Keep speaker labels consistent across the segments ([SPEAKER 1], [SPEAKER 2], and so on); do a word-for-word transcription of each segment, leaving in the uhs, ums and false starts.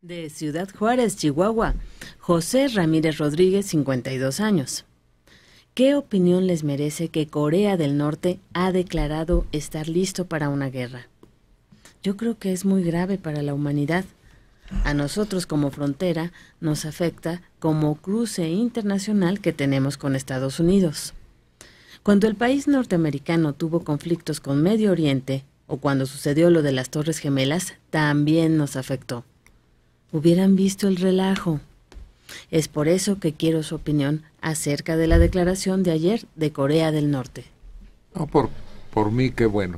[SPEAKER 1] De Ciudad Juárez, Chihuahua, José Ramírez Rodríguez, cincuenta y dos años. ¿Qué opinión les merece que Corea del Norte ha declarado estar listo para una guerra? Yo creo que es muy grave para la humanidad. A nosotros como frontera nos afecta como cruce internacional que tenemos con Estados Unidos. Cuando el país norteamericano tuvo conflictos con Medio Oriente o cuando sucedió lo de las Torres Gemelas, también nos afectó. Hubieran visto el relajo. Es por eso que quiero su opinión acerca de la declaración de ayer de Corea del Norte.
[SPEAKER 2] No, por, por mí, qué bueno.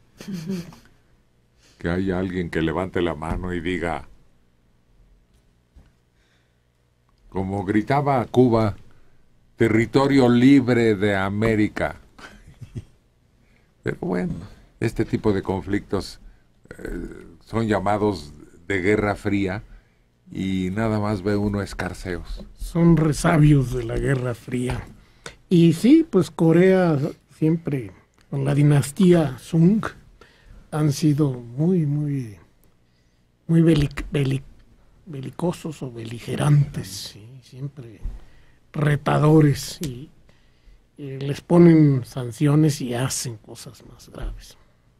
[SPEAKER 2] Que haya alguien que levante la mano y diga, como gritaba Cuba, territorio libre de América. Pero bueno, este tipo de conflictos eh, son llamados de Guerra Fría, y nada más ve uno escarceos.
[SPEAKER 3] Son resabios de la Guerra Fría. Y sí, pues Corea siempre, con la dinastía Sung, han sido muy, muy, muy belic, belic, belicosos o beligerantes, ¿sí? Siempre retadores, y, y les ponen sanciones y hacen cosas más graves.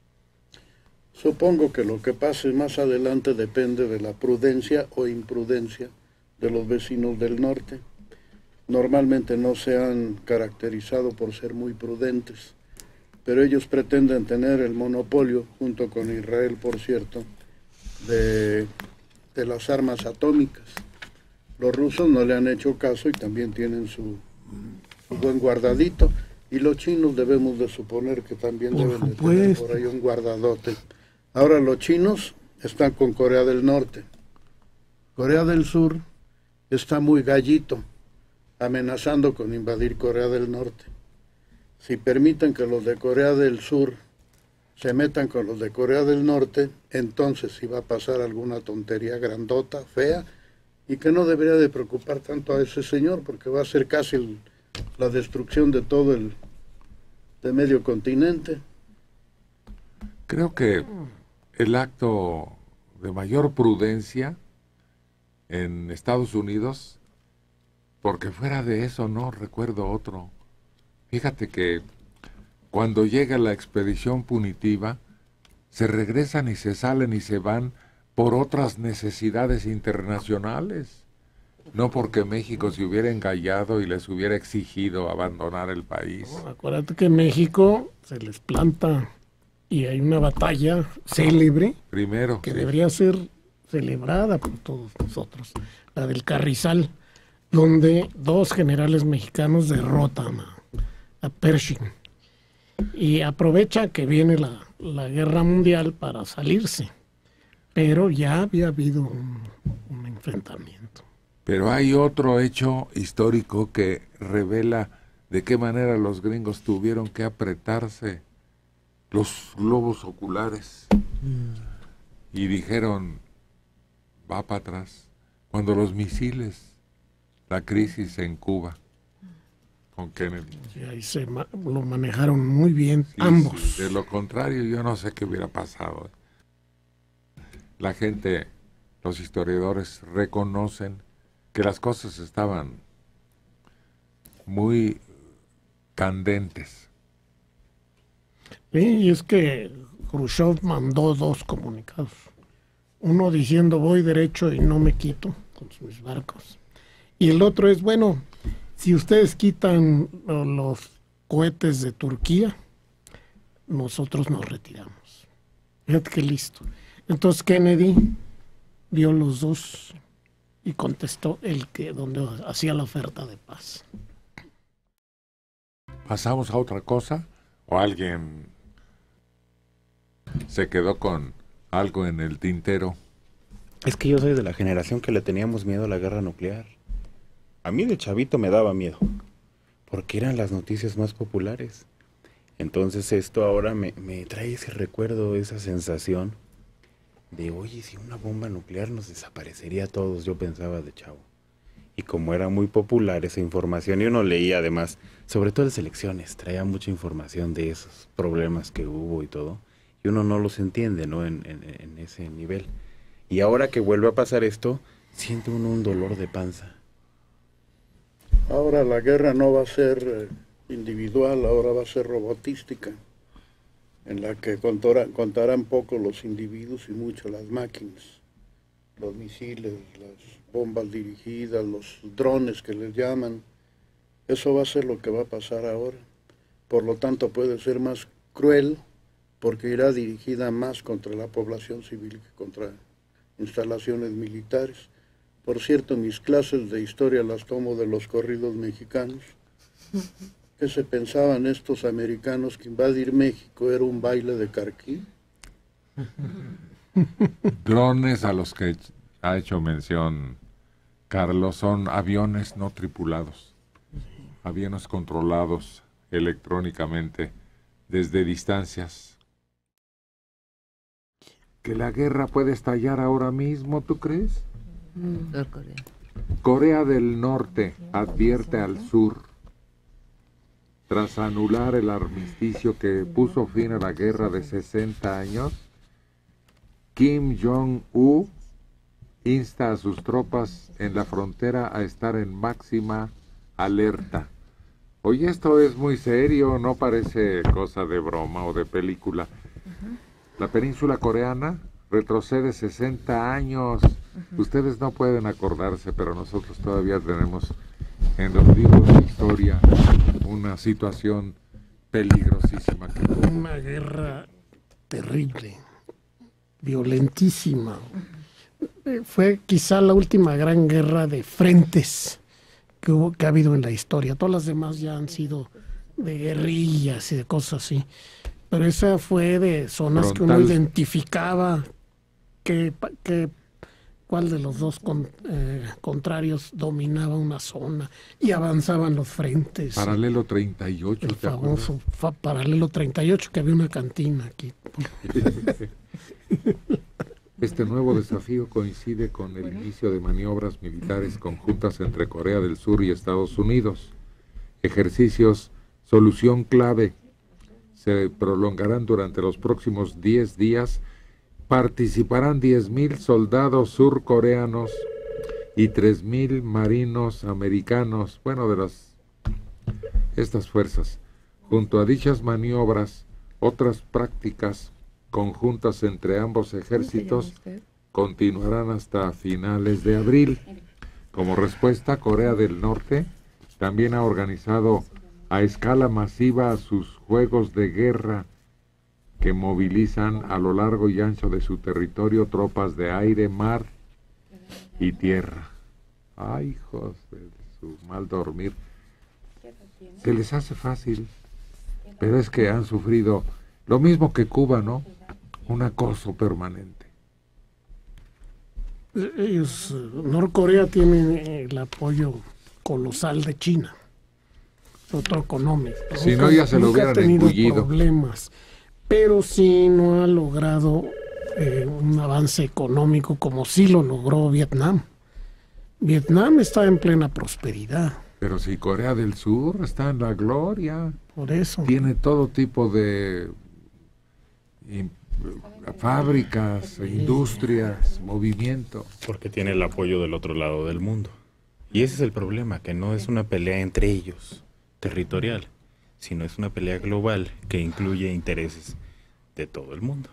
[SPEAKER 4] Supongo que lo que pase más adelante depende de la prudencia o imprudencia de los vecinos del norte. Normalmente no se han caracterizado por ser muy prudentes, pero ellos pretenden tener el monopolio, junto con Israel, por cierto, de, de las armas atómicas. Los rusos no le han hecho caso y también tienen su, su buen guardadito, y los chinos debemos de suponer que también
[SPEAKER 3] por
[SPEAKER 4] deben
[SPEAKER 3] supuesto.
[SPEAKER 4] de tener por ahí un guardadote. Ahora los chinos están con Corea del Norte. Corea del Sur está muy gallito, amenazando con invadir Corea del Norte. Si permiten que los de Corea del Sur se metan con los de Corea del Norte, entonces sí va a pasar alguna tontería grandota, fea, y que no debería de preocupar tanto a ese señor, porque va a ser casi el, la destrucción de todo el de medio continente.
[SPEAKER 2] Creo que el acto de mayor prudencia en Estados Unidos, porque fuera de eso no recuerdo otro. Fíjate que cuando llega la expedición punitiva, se regresan y se salen y se van por otras necesidades internacionales, no porque México se hubiera engallado y les hubiera exigido abandonar el país.
[SPEAKER 3] No, acuérdate que México se les planta y hay una batalla célebre
[SPEAKER 2] Primero,
[SPEAKER 3] que
[SPEAKER 2] sí.
[SPEAKER 3] debería ser celebrada por todos nosotros, la del Carrizal, donde dos generales mexicanos derrotan a, a Pershing y aprovecha que viene la, la guerra mundial para salirse, pero ya había habido un, un enfrentamiento.
[SPEAKER 2] Pero hay otro hecho histórico que revela de qué manera los gringos tuvieron que apretarse los globos oculares mm. y dijeron, va para atrás. Cuando los misiles, la crisis en Cuba con Kennedy.
[SPEAKER 3] Sí, ahí se ma lo manejaron muy bien,
[SPEAKER 2] sí,
[SPEAKER 3] ambos.
[SPEAKER 2] Sí. De lo contrario, yo no sé qué hubiera pasado. La gente, los historiadores reconocen que las cosas estaban muy candentes.
[SPEAKER 3] Sí, y es que Khrushchev mandó dos comunicados. Uno diciendo voy derecho y no me quito con sus barcos. Y el otro es, bueno, si ustedes quitan los cohetes de Turquía, nosotros nos retiramos. Fíjate que listo. Entonces Kennedy vio los dos y contestó el que donde hacía la oferta de paz.
[SPEAKER 2] ¿Pasamos a otra cosa? ¿O alguien se quedó con algo en el tintero?
[SPEAKER 5] Es que yo soy de la generación que le teníamos miedo a la guerra nuclear. A mí de chavito me daba miedo, porque eran las noticias más populares. Entonces esto ahora me, me trae ese recuerdo, esa sensación de, oye, si una bomba nuclear nos desaparecería a todos, yo pensaba de chavo. Y como era muy popular esa información, y uno leía además, sobre todo las elecciones, traía mucha información de esos problemas que hubo y todo, y uno no los entiende, ¿no? En, en, en ese nivel. Y ahora que vuelve a pasar esto, siente uno un dolor de panza.
[SPEAKER 4] Ahora la guerra no va a ser eh, individual, ahora va a ser robotística, en la que contarán, contarán poco los individuos y mucho las máquinas, los misiles, las bombas dirigidas, los drones que les llaman. Eso va a ser lo que va a pasar ahora. Por lo tanto puede ser más cruel porque irá dirigida más contra la población civil que contra instalaciones militares. Por cierto, mis clases de historia las tomo de los corridos mexicanos. ¿Qué se pensaban estos americanos que invadir México era un baile de carquí?
[SPEAKER 2] Drones a los que ha hecho mención Carlos son aviones no tripulados, aviones controlados electrónicamente desde distancias. ¿Que la guerra puede estallar ahora mismo, tú crees?
[SPEAKER 1] Norcorea.
[SPEAKER 2] Corea del Norte advierte al sur, tras anular el armisticio que puso fin a la guerra de sesenta años, Kim Jong-un insta a sus tropas en la frontera a estar en máxima alerta. Oye, esto es muy serio, no parece cosa de broma o de película. La península coreana retrocede sesenta años. Ustedes no pueden acordarse, pero nosotros todavía tenemos en los libros de historia una situación peligrosísima. Que...
[SPEAKER 3] Una guerra terrible, violentísima. Fue quizá la última gran guerra de frentes que, hubo, que ha habido en la historia. Todas las demás ya han sido de guerrillas y de cosas así. Pero esa fue de zonas Frontal. Que uno identificaba que, que cuál de los dos con, eh, contrarios dominaba una zona y avanzaban los frentes.
[SPEAKER 2] Paralelo treinta y ocho.
[SPEAKER 3] El famoso fa, paralelo treinta y ocho, que había una cantina aquí.
[SPEAKER 2] Este nuevo desafío coincide con el inicio de maniobras militares conjuntas entre Corea del Sur y Estados Unidos. Ejercicios solución clave se prolongarán durante los próximos diez días. Participarán diez mil soldados surcoreanos y tres mil marinos americanos, bueno, de las estas fuerzas. Junto a dichas maniobras, otras prácticas conjuntas entre ambos ejércitos continuarán hasta finales de abril. Como respuesta, Corea del Norte también ha organizado a escala masiva sus juegos de guerra que movilizan a lo largo y ancho de su territorio tropas de aire, mar y tierra. Ay, hijos de su mal dormir. Se les hace fácil, pero es que han sufrido lo mismo que Cuba, ¿no? Un acoso permanente.
[SPEAKER 3] Ellos, Norcorea tiene el apoyo colosal de China, otro económico.
[SPEAKER 2] Si nunca, no, ya se lo hubieran engullido.
[SPEAKER 3] Problemas, pero sí no ha logrado eh, un avance económico como sí lo logró Vietnam. Vietnam está en plena prosperidad.
[SPEAKER 2] Pero si Corea del Sur está en la gloria.
[SPEAKER 3] Por eso.
[SPEAKER 2] Tiene todo tipo de in, fábricas, industrias, movimiento.
[SPEAKER 5] Porque tiene el apoyo del otro lado del mundo. Y ese es el problema, que no es una pelea entre ellos, territorial, sino es una pelea global que incluye intereses de todo el mundo.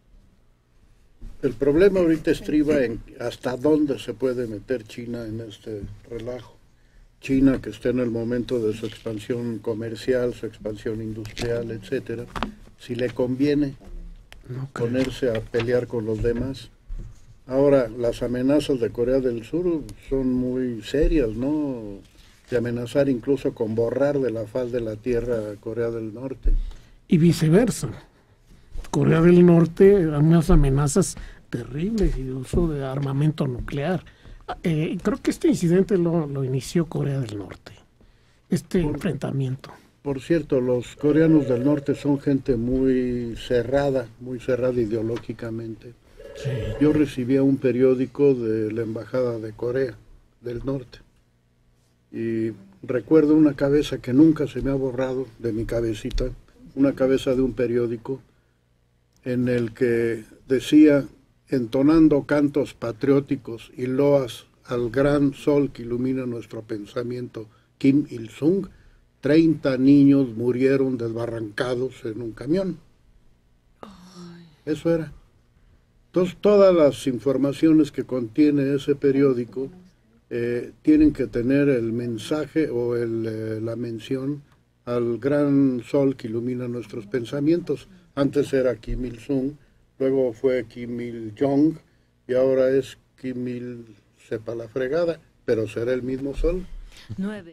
[SPEAKER 4] El problema ahorita estriba en hasta dónde se puede meter China en este relajo. China, que está en el momento de su expansión comercial, su expansión industrial, etcétera, si le conviene no ponerse a pelear con los demás. Ahora, las amenazas de Corea del Sur son muy serias, ¿no? De amenazar incluso con borrar de la faz de la tierra a Corea del Norte.
[SPEAKER 3] Y viceversa. Corea del Norte, unas amenazas terribles y de uso de armamento nuclear. Eh, creo que este incidente lo, lo inició Corea del Norte, este por, enfrentamiento.
[SPEAKER 4] Por cierto, los coreanos del norte son gente muy cerrada, muy cerrada ideológicamente. Sí. Yo recibía un periódico de la Embajada de Corea del Norte y recuerdo una cabeza que nunca se me ha borrado de mi cabecita, una cabeza de un periódico en el que decía: entonando cantos patrióticos y loas al gran sol que ilumina nuestro pensamiento, Kim Il-sung, treinta niños murieron desbarrancados en un camión. Eso era. Entonces, todas las informaciones que contiene ese periódico eh, tienen que tener el mensaje o el, eh, la mención al gran sol que ilumina nuestros pensamientos. Antes era Kim Il-sung, luego fue Kim Il-jong y ahora es Kim Il, sepa la fregada, pero será el mismo sol.
[SPEAKER 1] Nueve.